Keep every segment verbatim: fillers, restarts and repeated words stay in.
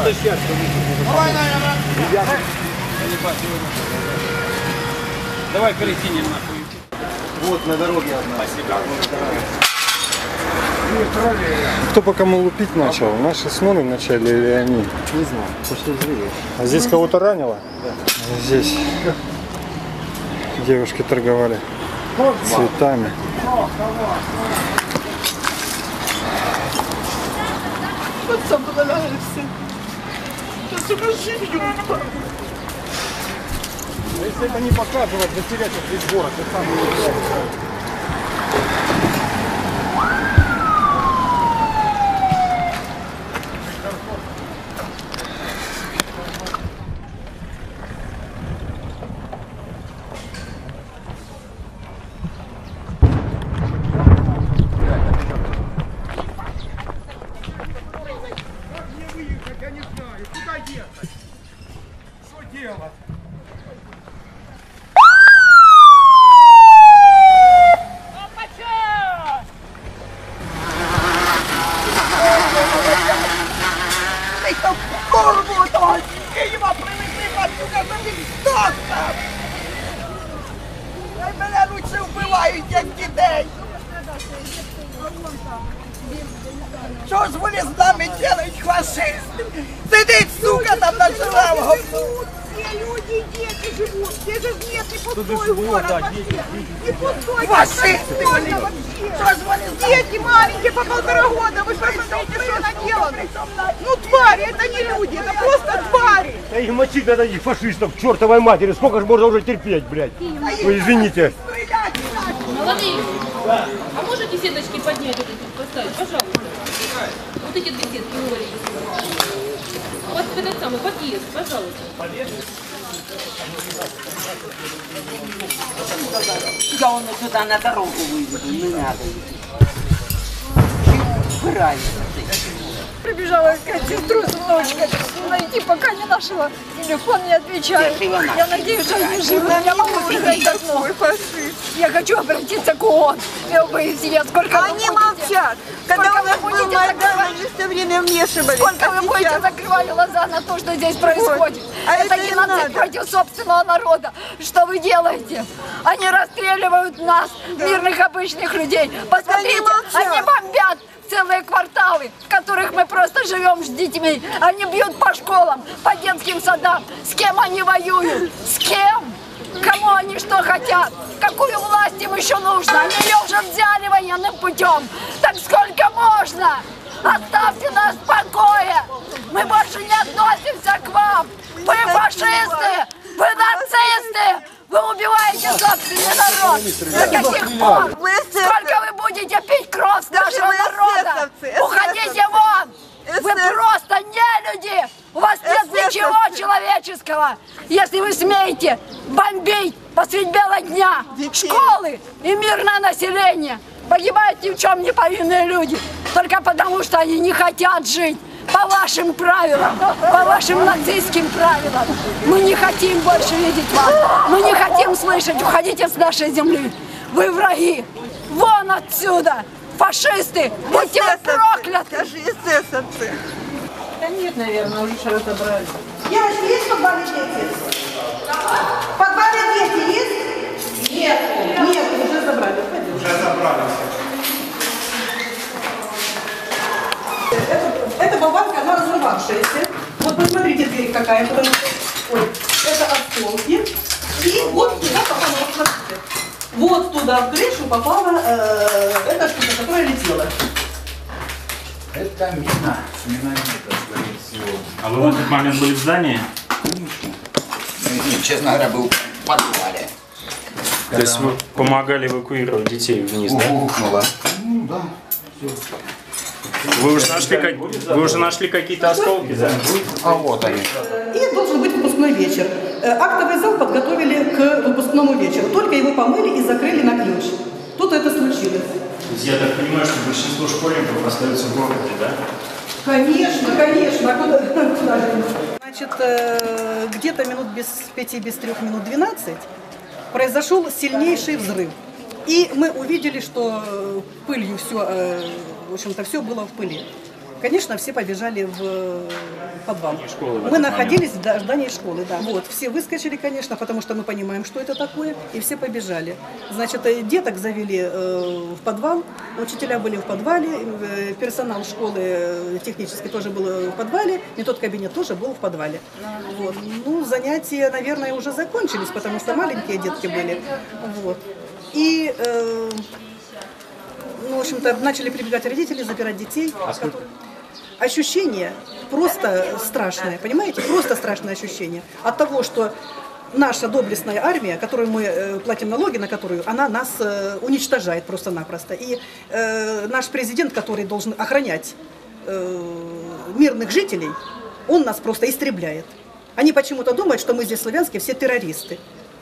Давай, наверное. Давай колесинем нахуй. Вот на дороге одна. Спасибо. Кто по кому лупить начал? Наши с Ноной вначале или они? Не знаю, пошли живее. А здесь кого-то ранило? Да. Здесь девушки торговали цветами. Отца понравился. Да, сука, живью. Если это не показывать, затерять весь город, ты сам не знаешь. Я не знаю, куда ехать? Что делать? Києва привезли пацюка за містом! Ай, мене лучше вбивають, як дітей! Що ж вони з нами делають, фашисти? Сидить, сука, там на жираву! Все люди и дети живут, здесь же нет не пустой город вообще, не пустой, фашисты, что ж вони, дети маленькие по полтора года, вы посмотрите, что наделано. Ну твари, это не люди, это просто твари. Да их мочить надо, этих фашистов, к чертовой матери, сколько же можно уже терпеть, блядь? Вы извините. Молодые, да. А можете сеточки поднять, вот эти поставить, пожалуйста? Вот эти две сетки говорили. Вот этот самый подъезд, пожалуйста. Я он сюда на дорогу выведу, не надо. Убирай. Прибежала искать сестру с внучкой, найти пока не нашла. Телефон не отвечает. Я надеюсь, что они живы. Я могу сказать такой фашист. Я хочу обратиться к ООН. Сколько они молчат. Когда у нас был Майдан, они все время вмешивались. Сколько вы будете закрывать глаза на то, что здесь происходит? Это геноцид против собственного народа. Что вы делаете? Они расстреливают нас, мирных обычных людей. Посмотрите, они бомбят целые кварталы, в которых мы просто живем с детьми. Они бьют по школам, по детским садам. С кем они воюют? С кем? Кому они что хотят? Какую власть им еще нужно? Они ее уже взяли военным путем. Так сколько можно? Оставьте нас в покое. Мы больше не относимся к вам. Вы фашисты, вы нацисты. Вы убиваете собственный народ! До каких пор? Сколько вы будете пить кровь нашего народа? Уходите вон! Вы просто не люди! У вас нет ничего человеческого! Если вы смеете бомбить посредь бела дня школы и мирное население, погибают ни в чем не повинные люди, только потому что они не хотят жить по вашим правилам, по вашим нацистским правилам. Мы не хотим больше видеть вас. Мы не хотим слышать. Уходите с нашей земли. Вы враги. Вон отсюда. Фашисты. Будьте вы прокляты. Даже эсэсовцы. Да нет, наверное, уже разобрались. Девочки, есть в подвале дети? В подвале дети есть? Нет. Нет, уже забрали. Уже забрали. Эта болванка, она разорвавшаяся. Вот посмотрите, дверь какая. Потому что, ой, это осколки. И вот туда попала, вот смотрите. Вот туда в крышу попала э, эта штука, которая летела. Это мина. Миномета, скорее всего. А вы в этот момент были в здании? Нет, честно говоря, был в подвале. То есть вы помогали эвакуировать детей вниз, да? Ухнуло. Ну да. Все. Вы уже нашли, как... Вы уже нашли какие-то осколки, да? А вот они. И должен быть выпускной вечер. Актовый зал подготовили к выпускному вечеру. Только его помыли и закрыли на ключ. Тут это случилось. То есть я так понимаю, что большинство школьников остаются в городе, да? Конечно, конечно. А куда, куда же? Значит, где-то минут без пяти, без трех, минут двенадцать произошел сильнейший взрыв. И мы увидели, что пылью все, в общем-то, все было в пыли. конечно, все побежали в подвал. Мы находились в здании школы, да. Вот, все выскочили, конечно, потому что мы понимаем, что это такое, и все побежали. Значит, деток завели э, в подвал, учителя были в подвале, э, персонал школы технически тоже был в подвале, и тот кабинет тоже был в подвале. Вот. Ну, занятия, наверное, уже закончились, потому что маленькие детки были. Вот. И, э, ну, в общем-то, начали прибегать родители, забирать детей. Ощущение просто страшное, понимаете? Просто страшное ощущение от того, что наша доблестная армия, которую мы э, платим налоги, на которую, она нас э, уничтожает просто-напросто. И э, наш президент, который должен охранять э, мирных жителей, он нас просто истребляет. Они почему-то думают, что мы здесь славянские все террористы.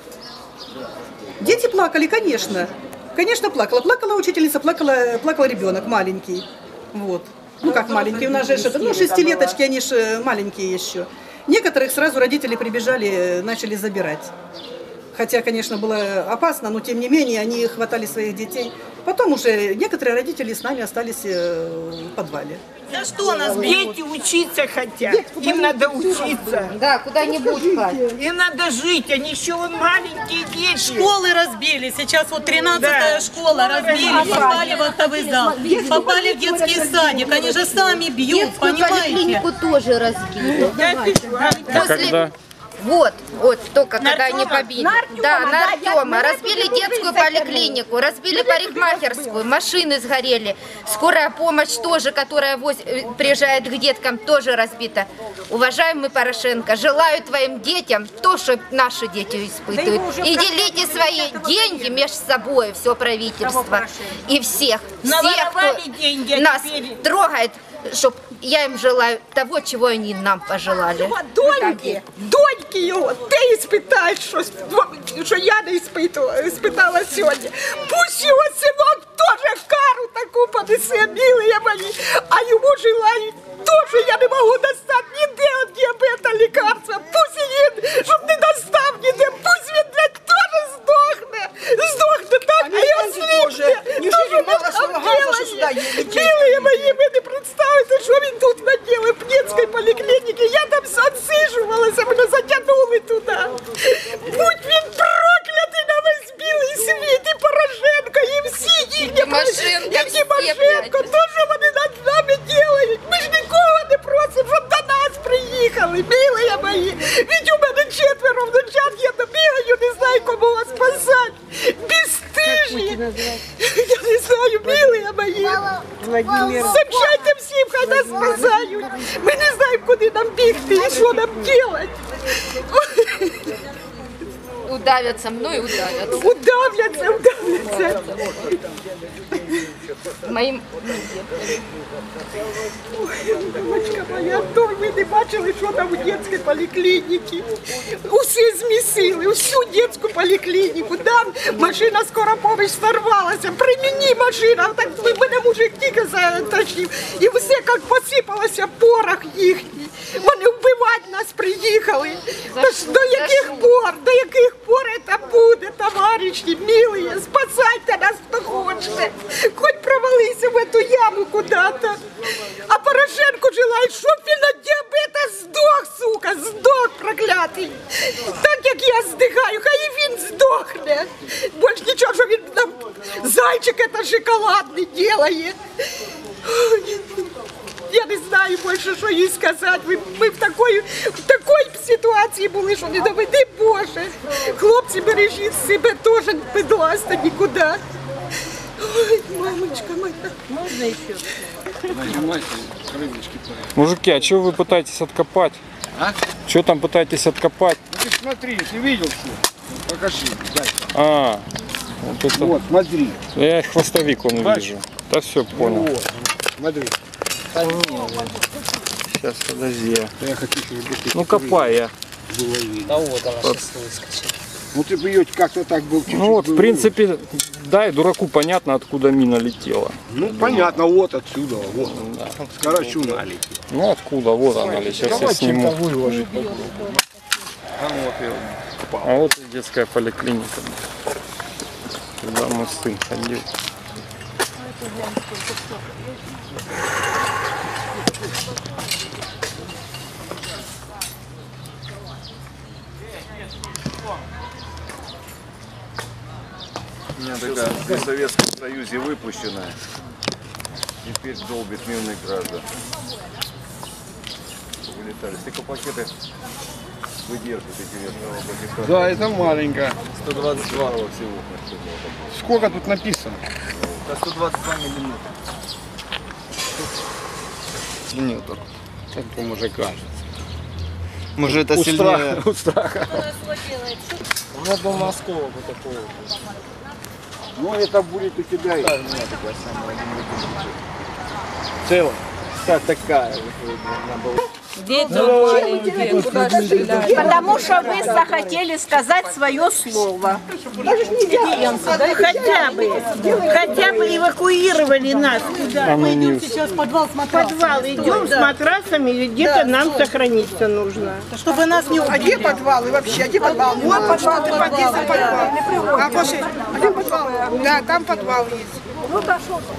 Дети плакали, конечно. Конечно, плакала. Плакала учительница, плакала, плакал ребенок маленький. Вот. Ну как маленький, у нас же, ну шестилеточки, они же маленькие еще. Некоторых сразу родители прибежали, начали забирать. Хотя, конечно, было опасно, но тем не менее они хватали своих детей. Потом уже некоторые родители с нами остались в подвале. За что нас дети учиться хотят? Им надо учиться. Да, куда-нибудь пать. Им надо жить, они еще вон маленькие дети. Школы разбили, сейчас вот тринадцатая да. школа разбили, попали в актовый зал, попали в детский садик, они же сами бьют, детскую понимаете? Поликлинику тоже разбили. Когда? Вот, вот, только на когда они побили. На Артема, да, на да, Артема. Разбили детскую поликлинику, разбили парикмахерскую, машины сгорели. Скорая помощь тоже, которая воз... приезжает к деткам, тоже разбита. Уважаемый Порошенко, желаю твоим детям то, что наши дети испытывают. И делите свои деньги между собой, все правительство. И всех, всех, кто нас трогает, чтоб я им желаю того, чего они нам пожелали. Доньки, доньки його, ти спитаєш, що, що я не испытала, испытала сьогодні. Пусть його синок теж кару таку понесе, милые мої, а йому желають теж, я не можу достати ніде від діабета лікарства. Пусть він, щоб не достав ніде, пусть він, блядь, теж здохне, здохне так, а я сліпне. Неужели мало що лагався, що сюди є? Милые мої, ви не представите, що він тут наделал в Пнецкой поликлинике. Я там отсиживалась, а мене затягнули туди. Будь він проклятий на весь білий світ, і Порошенко, і всі їхні, і Тимошенко, то, що вони над нами делають. Ми ж нікого не просимо, щоб до нас приїхали, милые мої. Ведь у мене четверо внучат, я то бігаю, не знаю, кому вас спасати. Бесстижні. Я не знаю, милые мої. Сообщайте всім, хай нас спасають. Ми не знаємо, куди нам бігти і що нам робити. Удавятся мной, удавятся. Удавляться, удавляться. Моим... Ой, дочка моя, то ви не бачили, що там у дитячій поліклініці. Усе змісили, усю дитячу поліклініку. Там машина скорої допомоги сорвалася. При мені машина, так мене мужик тільки затащив. І все як посипалося, порох їхній. Вони вбивати нас приїхали. Тож до яких пор, до яких пор це буде, товариші, милі? Спасайте нас, хто хоче. Хоч провалися в эту яму куда-то. А Порошенко желає, щоб він від діабета здох, сука, здох проклятий. Так як я здихаю, хай і він здохне. Більш нічого, що він нам зайчик это шоколадний делає. Я не знаю більше, що їй сказати. Ми, ми в такій, в такій ситуації були, що не доведи Боже. Хлопці, бережіть себе теж, без ласта нікуди. Ой, мамочка моя. Можно еще? Мужики, а что вы пытаетесь откопать? А? Что там пытаетесь откопать? Ну ты смотри, ты видел все? Покажи, дай. А, вот это. Вот, смотри. Я хвостовик он вижу. Да все, понял. Вот, смотри. Сейчас, подожди. Я хочу, чтобы ты Ну копай я. было видно. Да вот она вот. Ну ты бы ее как-то так был чуть-чуть. Ну вот, в был. принципе, да, и дураку понятно, откуда мина летела. Ну понятно, вот отсюда, вот. Да. Короче, она летит. Ну откуда, вот она летит. Сейчас я сниму. Выложить. А вот, ее. А вот и детская поликлиника. Куда мой сын ходил. У меня такая в Советском Союзе выпущенная. Теперь долбит мирных граждан. Вылетали. Сколько пакеты выдерживают эти ветровые? Да, это маленькая. сто двадцать два всего. Сколько тут написано? Да, сто двадцать два миллиметра. Нет, так. Так уже кажется. Может, это у сильнее? Страха, у страха. У меня был на осколок вот такого. Ну, это будет у тебя. Да, у меня такая самая. Целая. Как такая. Потому что вы захотели сказать свое слово. Хотя бы, хотя бы эвакуировали нас. Мы идем сейчас в подвал с матрасами. Подвал идем с матрасами, где-то нам сохраниться нужно. Чтобы нас не убили. А где подвалы вообще? А где подвал? Вот подвал, ты подъезд, подвал. А после, а где подвал? Да, там подвал есть. Ну да, что там?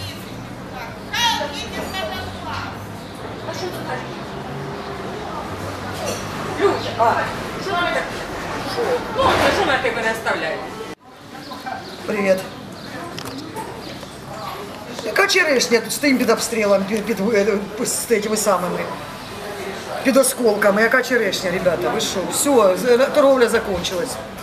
Люди, а, що ви так? Що? Ну, а що ви тебе не оставляєте? Привет. Яка черешня? Тут стоїмо під обстрілом, під, під, під з этими самими, під осколками. Яка черешня, ребята? Ви що? Все, торговля закончилась.